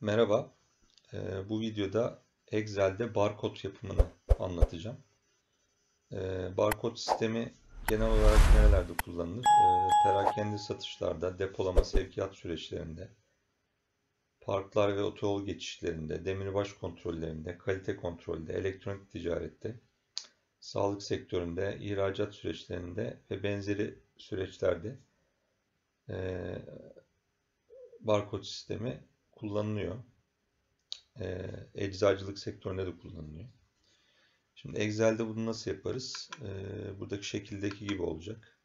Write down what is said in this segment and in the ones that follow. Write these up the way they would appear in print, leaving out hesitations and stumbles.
Merhaba, bu videoda Excel'de barkod yapımını anlatacağım. Barkod sistemi genel olarak nerelerde kullanılır? Perakende satışlarda, depolama sevkiyat süreçlerinde, parklar ve otoyol geçişlerinde, demirbaş kontrollerinde, kalite kontrolde, elektronik ticarette, sağlık sektöründe, ihracat süreçlerinde ve benzeri süreçlerde barkod sistemi kullanılıyor. Eczacılık sektöründe de kullanılıyor. Şimdi Excel'de bunu nasıl yaparız? Buradaki şekildeki gibi olacak.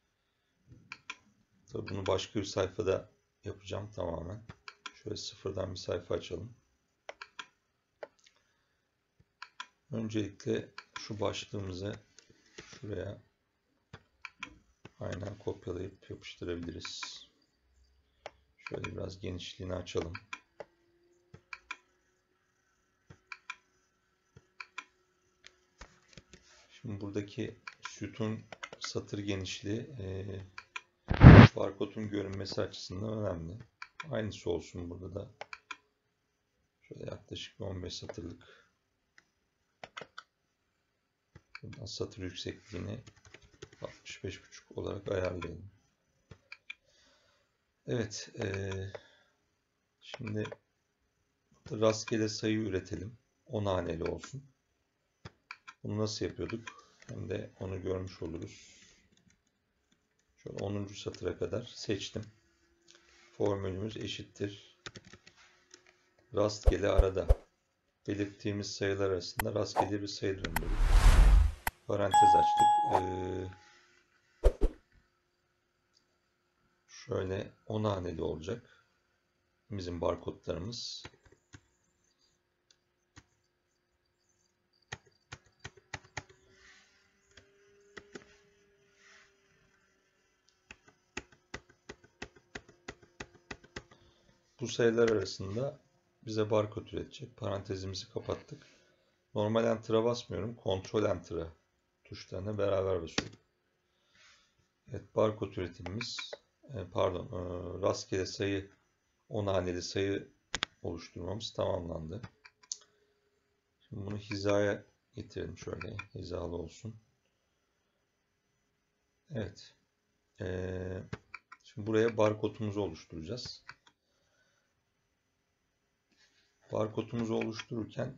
Tabii bunu başka bir sayfada yapacağım tamamen. Şöyle sıfırdan bir sayfa açalım. Öncelikle şu başlığımızı şuraya aynen kopyalayıp yapıştırabiliriz. Şöyle biraz genişliğini açalım. Şimdi buradaki sütun satır genişliği barkodun görünmesi açısından önemli. Aynısı olsun burada da. Şöyle yaklaşık 15 satırlık. Buradan satır yüksekliğini 65,5 olarak ayarlayalım. Evet. Şimdi burada rastgele sayı üretelim. 10 haneli olsun. Bunu nasıl yapıyorduk? Hem de onu görmüş oluruz. Şöyle 10. satıra kadar seçtim. Formülümüz eşittir. Rastgele arada belirttiğimiz sayılar arasında rastgele bir sayı döndürdük. Parantez açtık. Şöyle 10 haneli olacak. Bizim barkodlarımız. Bu sayılar arasında bize barkod üretecek. Parantezimizi kapattık. Normal enter'a basmıyorum. Ctrl enter'a tuşlarına beraber basıyorum. Evet, barkod üretimimiz rastgele sayı 10 haneli sayı oluşturmamız tamamlandı. Şimdi bunu hizaya getirelim, şöyle hizalı olsun. Evet. Şimdi buraya barkodumuzu oluşturacağız. Barkodumuzu oluştururken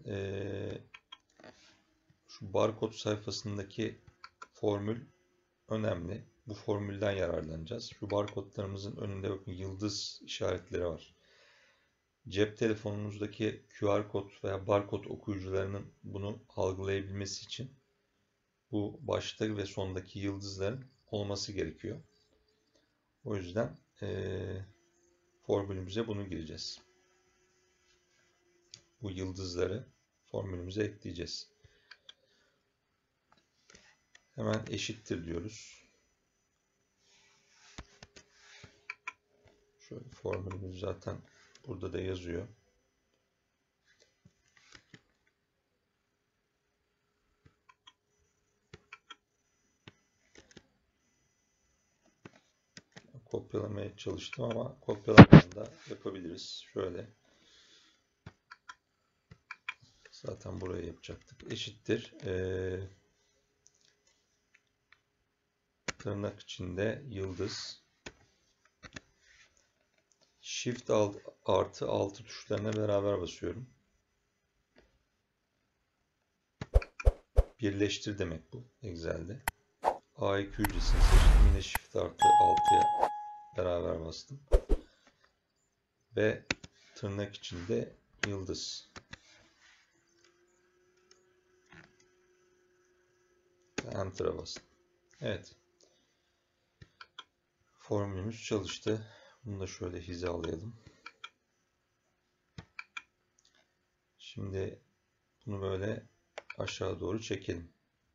şu barkod sayfasındaki formül önemli. Bu formülden yararlanacağız. Şu barkodlarımızın önünde bakın yıldız işaretleri var. Cep telefonunuzdaki QR kod veya barkod okuyucularının bunu algılayabilmesi için bu başta ve sondaki yıldızların olması gerekiyor. O yüzden formülümüze bunu gireceğiz. Bu yıldızları formülümüze ekleyeceğiz. Hemen eşittir diyoruz. Şöyle formülümüz zaten burada da yazıyor. Kopyalamaya çalıştım ama kopyalamadan da yapabiliriz. Şöyle. Zaten buraya yapacaktık. Eşittir. Tırnak içinde yıldız. Shift artı 6 tuşlarına beraber basıyorum. Birleştir demek bu Excel'de. A2'cisini seçtim. Yine Shift artı 6'ya beraber bastım. Ve tırnak içinde yıldız. Enter'a bastım. Evet. Formülümüz çalıştı. Bunu da şöyle hizalayalım. Şimdi bunu böyle aşağı doğru çekelim.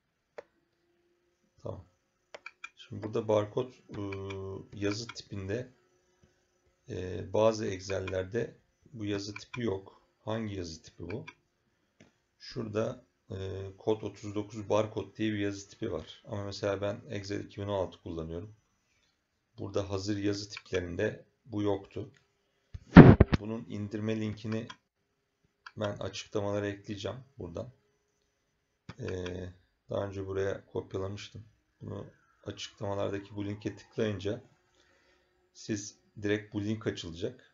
Tamam. Şimdi burada barkod yazı tipinde bazı Excel'lerde bu yazı tipi yok. Hangi yazı tipi bu? Şurada kod 39 barkod diye bir yazı tipi var. Ama mesela ben Excel 2016 kullanıyorum. Burada hazır yazı tiplerinde bu yoktu. Bunun indirme linkini ben açıklamalara ekleyeceğim buradan. Daha önce buraya kopyalamıştım. Bunu açıklamalardaki bu linke tıklayınca siz direkt bu link açılacak.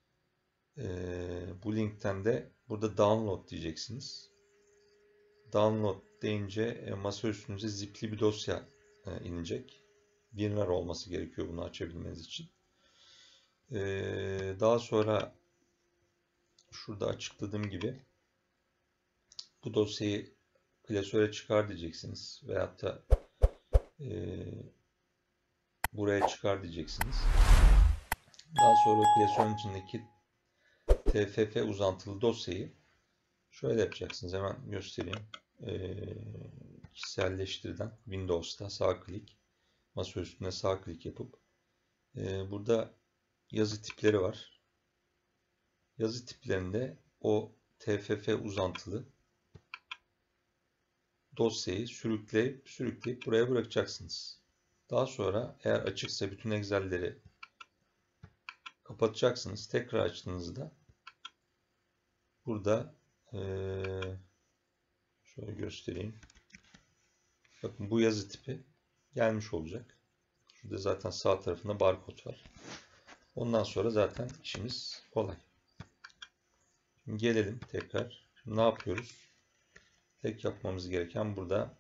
Bu linkten de burada download diyeceksiniz. Download deyince masa üstünüze zipli bir dosya inecek. WinRAR olması gerekiyor bunu açabilmeniz için. Daha sonra şurada açıkladığım gibi bu dosyayı klasöre çıkar diyeceksiniz. Veyahut da buraya çıkar diyeceksiniz. Daha sonra o klasörün içindeki TFF uzantılı dosyayı şöyle yapacaksınız. Hemen göstereyim. Kişiselleştirden Windows'ta sağ klik, masa üstüne sağ klik yapıp burada yazı tipleri var. Yazı tiplerinde o TFF uzantılı dosyayı sürükleyip buraya bırakacaksınız. Daha sonra eğer açıksa bütün Excel'leri kapatacaksınız. Tekrar açtığınızda burada şöyle göstereyim. Bakın bu yazı tipi gelmiş olacak. Şurada zaten sağ tarafında barkod var. Ondan sonra zaten işimiz kolay. Şimdi gelelim tekrar. Şimdi ne yapıyoruz? Tek yapmamız gereken burada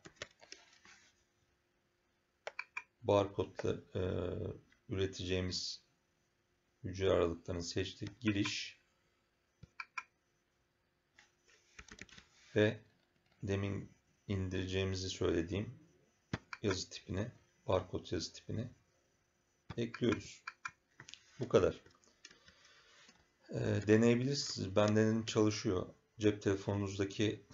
barkodla üreteceğimiz hücre aralıklarını seçtik. Giriş ve demin indireceğimizi söylediğim yazı tipini, barkod yazı tipini ekliyoruz. Bu kadar. Deneyebilirsiniz. Ben denedim, çalışıyor. Cep telefonunuzdaki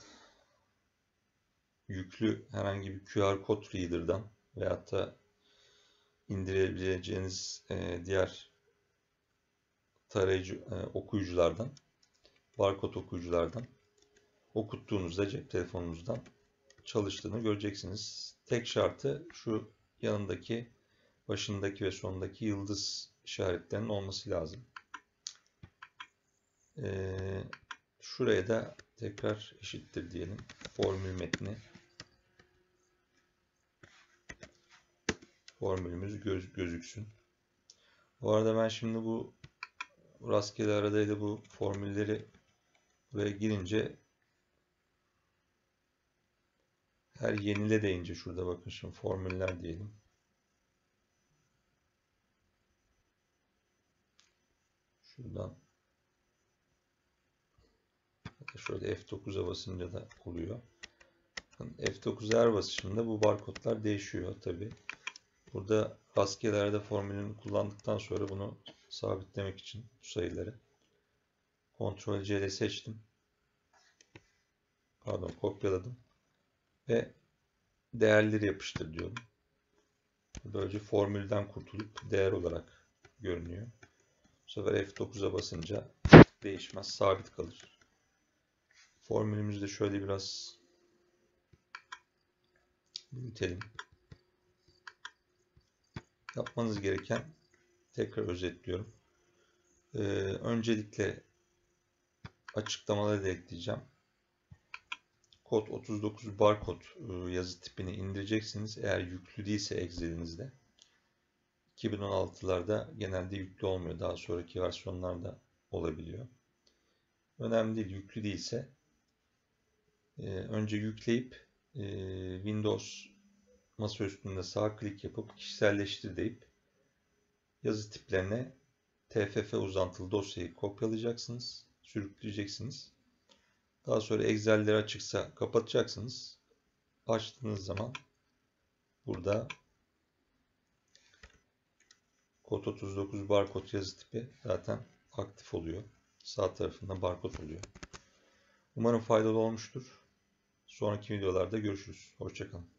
yüklü herhangi bir QR kod reader'dan veyahut da indirebileceğiniz diğer tarayıcı okuyuculardan, barkod okuyuculardan okuttuğunuzda cep telefonunuzdan çalıştığını göreceksiniz. Tek şartı şu yanındaki, başındaki ve sonundaki yıldız işaretlerinin olması lazım. Şuraya da tekrar eşittir diyelim. Formül metni. Formülümüz gözüksün. Bu arada ben şimdi bu rastgele aradayla bu formülleri buraya girince her yenile deyince şurada bakın şimdi formüller diyelim. Şuradan şöyle F9'a basınca da oluyor. F9'a her basışında bu barkodlar değişiyor tabi. Burada rastgele arada formülünü kullandıktan sonra bunu sabitlemek için bu sayıları Ctrl C ile seçtim. Pardon, kopyaladım. Ve değerleri yapıştır diyorum. Böylece formülden kurtulup değer olarak görünüyor. Bu sefer F9'a basınca değişmez, sabit kalır. Formülümüzü de şöyle biraz büyütelim. Yapmanız gereken, tekrar özetliyorum. Öncelikle açıklamaları da ekleyeceğim. Kod 39 barkod yazı tipini indireceksiniz. Eğer yüklü değilse Excel'inizde. 2016'larda genelde yüklü olmuyor. Daha sonraki versiyonlarda olabiliyor. Önemli değil. Yüklü değilse önce yükleyip Windows masa üstünde sağ klik yapıp kişiselleştir deyip yazı tiplerine TFF uzantılı dosyayı kopyalayacaksınız. Sürükleyeceksiniz. Daha sonra Excel'leri açıksa kapatacaksınız. Açtığınız zaman burada kod 39 barkod yazı tipi zaten aktif oluyor. Sağ tarafında barkod oluyor. Umarım faydalı olmuştur. Sonraki videolarda görüşürüz. Hoşça kalın.